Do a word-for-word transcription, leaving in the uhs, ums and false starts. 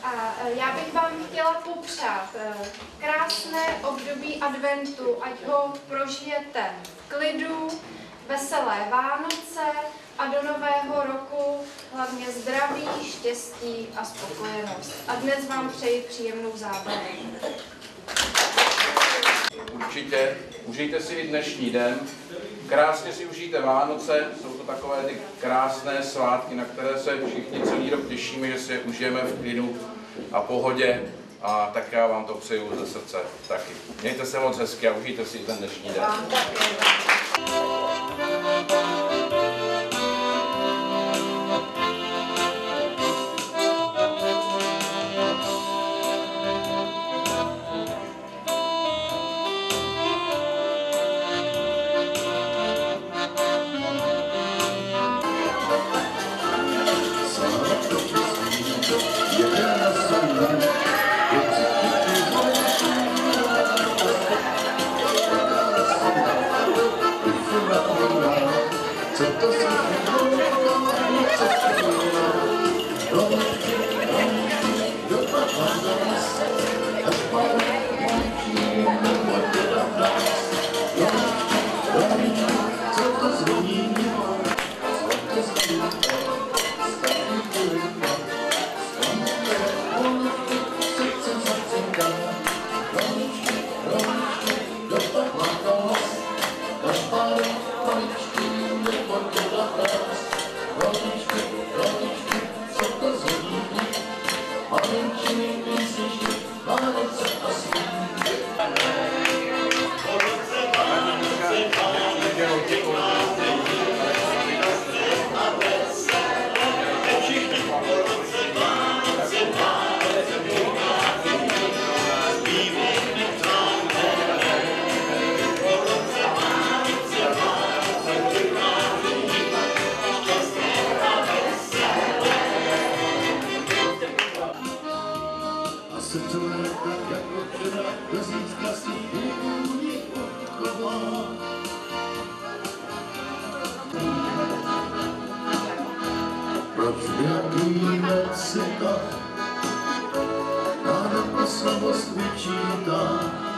A já bych vám chtěla popřát krásné období adventu, ať ho prožijete v klidu, veselé Vánoce a do nového roku hlavně zdraví, štěstí a spokojenost. A dnes vám přeji příjemnou zábavu. Určitě, užijte si i dnešní den, krásně si užijte Vánoce, jsou to takové ty krásné svátky, na které se všichni celý rok těšíme, že si je užijeme v klidu a pohodě, a tak já vám to přeju ze srdce taky. Mějte se moc hezky a užijte si i ten dnešní den. Proč vyjadřujeme si tak, nádherná slavost vyčítá?